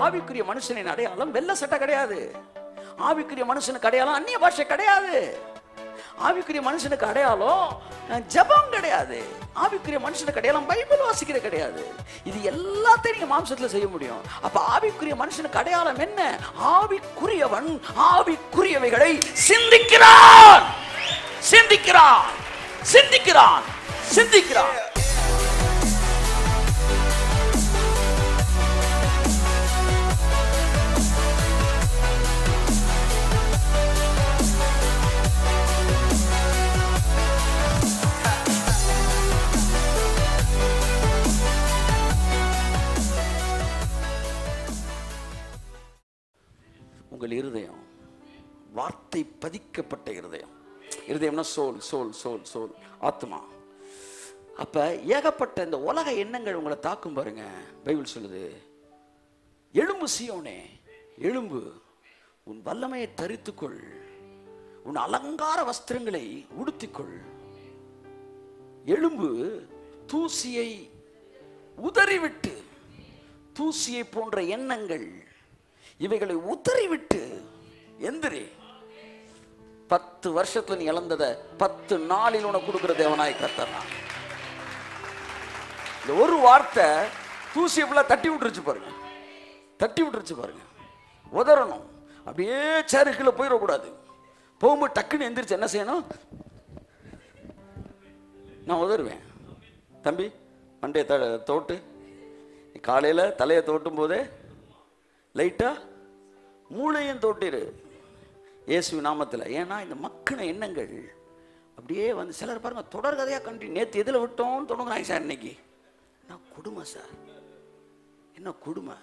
ஆவிக்குரிய மனுஷனின் அடையாளம் வெள்ளை சட்டை கிடையாது. ஆவிக்குரிய மனுஷனுக்கு அடையாளம் அந்நிய பாஷை கிடையாது. ஆவிக்குரிய மனுஷனுக்கு அடையாளம் ஜெபம் கிடையாது. ஆவிக்குரிய மனுஷனுக்கு அடையாளம் பைபிள் வாசிக்கிற கிடையாது. இது எல்லாத்தையும் நீங்க மாம்சத்துல செய்ய முடியும். அப்ப ஆவிக்குரிய மனுஷனுக்கு அடையாளம் என்ன? ஆவிக்குரியவன் ஆவிக்குரியவைகளை சிந்திக்கிறான், சிந்திக்கிறான், சிந்திக்கிறான், சிந்திக்கிறான். உங்கள் இருதயம் வார்த்தை பதிக்கப்பட்ட இருதயம். இருதயம்னா சோல், சோல், சோல், சோல், ஆத்மா. அப்ப ஏகப்பட்ட இந்த உலக எண்ணங்கள் உங்களை தாக்கும் பாருங்க. பைபிள் சொல்லுது, எழும்பு சீயோனே, எழும்பு, உன் வல்லமையை தரித்துக்கொள், உன் அலங்கார வஸ்திரங்களை உடுத்திக்கொள். எழும்பு, தூசியை உதறிவிட்டு, தூசியை போன்ற எண்ணங்கள் இவைகளை உதறிவிட்டு எந்திரி. 10 வருஷத்துல நீ இழந்ததை 10 நாளில் உனக்கு கொடுக்கிற தேவனாய் கர்த்தர். இந்த ஒரு வார்த்தை தூசியை ஃபுல்லா தட்டி விட்டுருச்சு பாருங்க, தட்டி விட்டுருச்சு பாருங்க. உதறணும், அப்படியே சேருக்குள்ள போயிடக்கூடாது. போகும்போது டக்குன்னு எந்திரிச்சு என்ன செய்யணும்? நான் உதறுவேன். தம்பி மண்டையை தோட்டு, காலையில தலையை தோட்டும் போதே லைட்டா மூளையும் தோட்டிரு இயேசு நாமத்தில். ஏன்னா இந்த மக்கின எண்ணங்கள் அப்படியே வந்து சிலர் பாருங்க தொடர்கதையா கண்டினியூ. நேற்று எதில் விட்டோம்னு தொடங்குறாங்க சார். இன்னைக்கு என்ன கொடுமை சார், என்ன கொடுமை.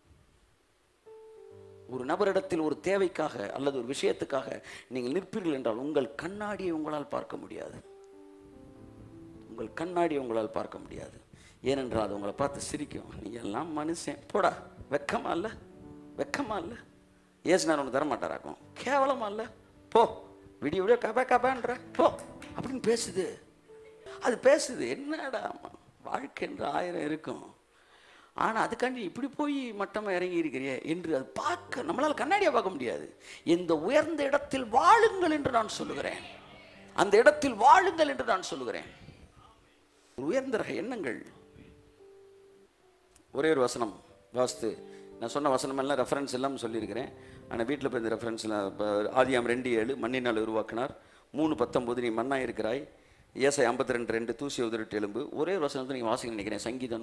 ஒரு நபரிடத்தில் ஒரு தேவைக்காக அல்லது ஒரு விஷயத்துக்காக நீங்கள் நிற்பீர்கள் என்றால் உங்கள் கண்ணாடியை உங்களால் பார்க்க முடியாது. உங்கள் கண்ணாடியை உங்களால் பார்க்க முடியாது. ஏனென்றால் அது உங்களை பார்த்து சிரிக்கும். நீ எல்லாம் மனுஷன், போடா, வெக்கமா இல்லை, வெக்கமா இல்லை, ஏசுனார் ஒன்று தரமாட்டாராக்கும், கேவலமா இல்லை, போ, விடிய விடிய கபா கபான்ற போ அப்படின்னு பேசுது. அது பேசுது. என்னடா வாழ்க்கை என்று 1000 இருக்கும், ஆனால் அதுக்காண்டி இப்படி போய் மட்டமாக இறங்கி இருக்கிறியே என்று அது பார்க்க நம்மளால் கண்ணாடியை பார்க்க முடியாது. இந்த உயர்ந்த இடத்தில் வாழுங்கள் என்று நான் சொல்லுகிறேன், அந்த இடத்தில் வாழுங்கள் என்று நான் சொல்லுகிறேன். உயர்ந்த ரக எண்ணங்கள். ஒரே ஒரு வசனம் வாஸ்து, நான் சொன்ன வசனம் எல்லாம் ரெஃபரன்ஸ் எல்லாம் சொல்லியிருக்கிறேன். ஆனால் வீட்டில் போய் இந்த ரெஃபரன்ஸ்லாம் இப்போ ஆதியாம் 2:7 மண்ணினால் உருவாக்கினார், 3:19 நீ மண்ணாக இருக்கிறாய், ஏசாயா 52:2 தூசி உதறிட்டு எலும்பு. ஒரே ஒரு வசனத்தை நீங்கள் வாசிக்க நினைக்கிறேன், சங்கீதம்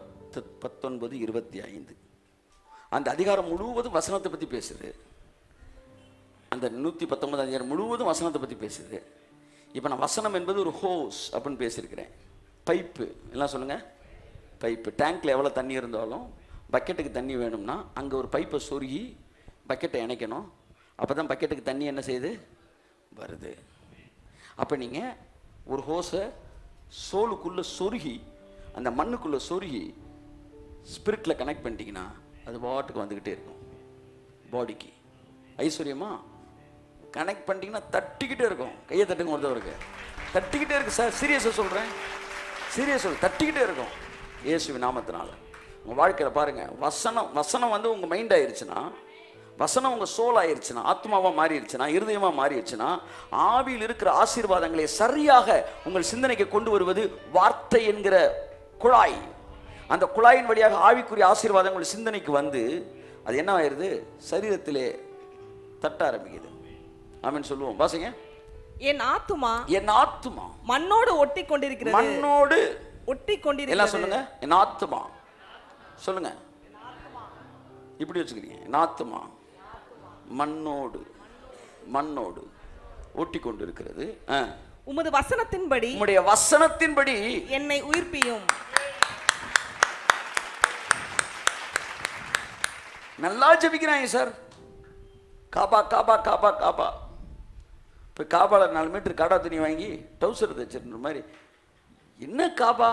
119:25. அந்த அதிகாரம் முழுவதும் வசனத்தை பற்றி பேசுது. அந்த 119 அதிகாரம் முழுவதும் வசனத்தை பற்றி பேசுது. இப்போ நான் வசனம் என்பது ஒரு ஹோஸ் அப்படின்னு பேசியிருக்கிறேன். பைப்பு எல்லாம் சொல்லுங்கள், பைப்பு. டேங்க்கில் எவ்வளோ தண்ணி இருந்தாலும் பக்கெட்டுக்கு தண்ணி வேணும்னா அங்கே ஒரு பைப்பை சொருகி பக்கெட்டை இணைக்கணும். அப்போ தான் பக்கெட்டுக்கு தண்ணி என்ன செய்யுது, வருது. அப்போ நீங்கள் ஒரு ஹோஸை சோலுக்குள்ளே சொருகி அந்த மண்ணுக்குள்ளே சொருகி ஸ்பிரிட்டில் கனெக்ட் பண்ணிட்டீங்கன்னா அது பாட்டுக்கு வந்துக்கிட்டே இருக்கும். பாடிக்கு ஐஸ்வர்யமா கனெக்ட் பண்ணிட்டீங்கன்னா தட்டிக்கிட்டே இருக்கும். கையை தட்டுங்க ஒருத்தவருக்கு, தட்டிக்கிட்டே இருக்கு சார், சீரியஸாக சொல்கிறேன், சீரியஸ் சொல், தட்டிக்கிட்டே இருக்கும் இயேசுவின் நாமத்தினால. உங்கள் வாழ்க்கையில் பாருங்கள், வசனம் வந்து உங்கள் மைண்ட் ஆயிடுச்சுன்னா, வசனம் உங்கள் சோல் ஆயிடுச்சுன்னா, ஆத்மாவாக மாறிடுச்சுன்னா, இருதயமாக மாறிடுச்சுன்னா, ஆவியில் இருக்கிற ஆசீர்வாதங்களை சரியாக உங்கள் சிந்தனைக்கு கொண்டு வருவது வார்த்தை என்கிற குழாய். அந்த குழாயின் வழியாக ஆவிக்குரிய ஆசீர்வாதங்கள் சிந்தனைக்கு வந்து அது என்ன ஆயிடுது, சரீரத்திலே தட்ட ஆரம்பிக்குது. ஆமென் சொல்லுவோம், வாசிங்க. என் ஆத்துமா, என் ஆத்துமா மண்ணோடு ஒட்டி கொண்டிருக்கிறது, மண்ணோடு ஒட்டி கொண்டிருக்கிறது. எல்லாம் சொல்லுங்க, என் ஆத்துமா சொல்லுங்க, இப்படி வச்சுக்கிறீங்க. என் ஆத்துமா மண்ணோடு, மண்ணோடு ஒட்டி கொண்டிருக்கிறது. உமது வசனத்தின்படி, உம்முடைய வசனத்தின்படி என்னை உயிர்ப்பியும். நல்லா ஜெபிக்கிறாங்க சார். காபா காபா காபா காபா. இப்போ காபால 4 மீட்டர் காடா துணி வாங்கி டவுசர் தைச்சிருந்த மாதிரி, என்ன காபா,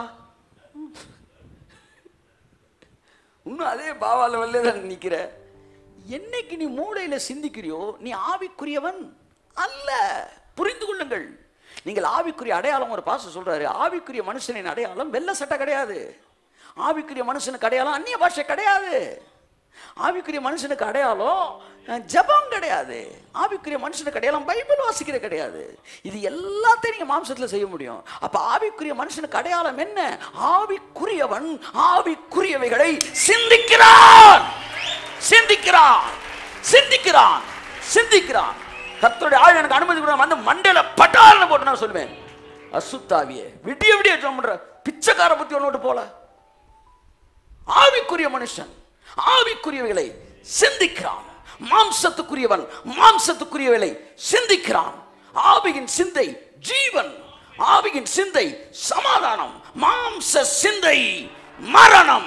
இன்னும் அதே பாவா லெவல்லே தான் நிற்கிற. என்னைக்கு நீ மூளையில சிந்திக்கிறியோ நீ ஆவிக்குரியவன் அல்ல. புரிந்து கொள்ளுங்கள். நீங்கள் ஆவிக்குரிய அடையாளம், ஒரு பாஸ்டர் சொல்றாரு, ஆவிக்குரிய மனுஷனின் அடையாளம் வெள்ளை சட்டை கிடையாது. ஆவிக்குரிய மனுஷனுக்கு அடையாளம் அந்நிய பாஷை கிடையாது. ஆவிக்குரிய மனுஷனுக்கு அடையாளம் ஜெபம் கிடையாது. ஆவிக்குரிய மனுஷனுக்கு அடையாளம் பைபிள் வாசிக்கிற கிடையாது. இது எல்லாத்தையும் நீங்க மாம்சத்துல செய்ய முடியும். அப்ப ஆவிக்குரிய மனுஷனுக்கு அடையாளம் என்ன? ஆவிக்குரியவன் ஆவிக்குரியவைகளை சிந்திக்கிறான், சிந்திக்கிறான், சிந்திக்கிறான், சிந்திக்கிறான். கர்த்தருடைய ஆவி எனக்கு அனுமதி கொடுக்க வந்து மண்டையில பட்டாளன்னு போட்டு நான் சொல்லுவேன், அசுத்தாவியே விடிய விடிய சொல்ற பிச்சைக்கார பத்தி ஒன்று போல. ஆவிக்குரிய மனுஷன் ஆவிக்குரியவைகளை சிந்திக்கிறான். மாம்சத்துக்குரியவன் மாம்சத்துக்குரியவைகளை சிந்திக்கிறான். ஆவியின் சிந்தை ஜீவன், ஆவியின் சிந்தை சமாதானம், மாம்ச சிந்தை மரணம்.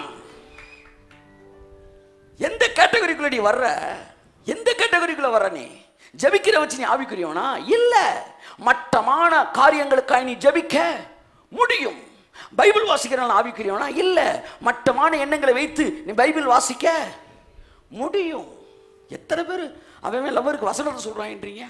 எந்த கேட்டகரிக்குள்ள நீ வர்ற? எந்த கேட்டகரிக்குள்ள வர்ற? நீ ஜெபிக்கிற வச்சு நீ ஆவிக்குரியவனா? இல்ல. மட்டமான காரியங்களுக்காக நீ ஜெபிக்க முடியும். பைபிள் வாசிக்கிறவன் ஆவிக்குரியவனா? இல்ல. மட்டமான எண்ணங்களை வைத்து நீ பைபிள் வாசிக்க முடியும். எத்தனை பேர் அவன் லவ்வருக்கு வசனத்தை சொல்றாங்கன்றீங்க?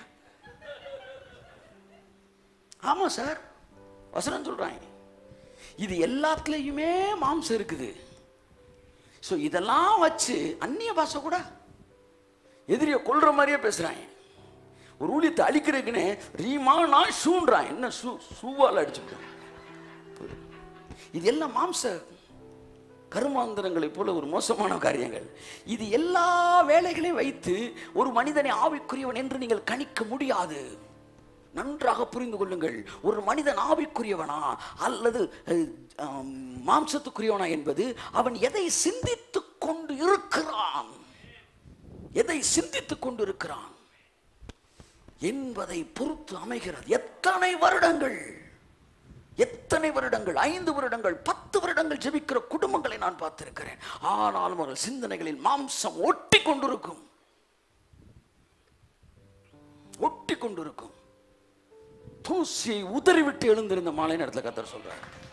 ஆமா சார், வசனம் சொல்றாங்க. இது எல்லாத்துலயுமே மாம்சம் இருக்குது. ஸோ இதெல்லாம் வச்சு அந்நிய பாஷை கூட எதிரிய கொல்ற மாதிரியே பேசுறாங்க. ஒரு ஊழியத்தை அழிக்கிறதுக்குன்னு ரீமா நான் ஷூன்றான். என்ன ஷூவால் அடிச்சுட்டான். இது எல்லாம் மாம்ச கருமாந்திரங்களை போல ஒரு மோசமான காரியங்கள். இது எல்லா வேலைகளையும் வைத்து ஒரு மனிதனை ஆவிக்குரியவன் என்று நீங்கள் கணிக்க முடியாது. நன்றாக புரிந்து கொள்ளுங்கள். ஒரு மனிதன் ஆவிக்குரியவனா அல்லது மாம்சத்துக்குரியவனா என்பது அவன் எதை சிந்தித்துக் கொண்டு இருக்கிறான், எதை சிந்தித்துக் கொண்டு இருக்கிறான் என்பதை பொறுத்து அமைகிறது. எத்தனை வருடங்கள் 5 வருடங்கள் 10 வருடங்கள் ஜெபிக்கிற குடும்பங்களை நான் பார்த்திருக்கிறேன். ஆனாலும் அவர்கள் சிந்தனைகளில் மாம்சம் ஒட்டி கொண்டிருக்கும், ஒட்டி கொண்டிருக்கும். தூசியை உதறிவிட்டு எழுந்திருந்த மாலை நேரத்தில் கர்த்தர் சொல்றார்,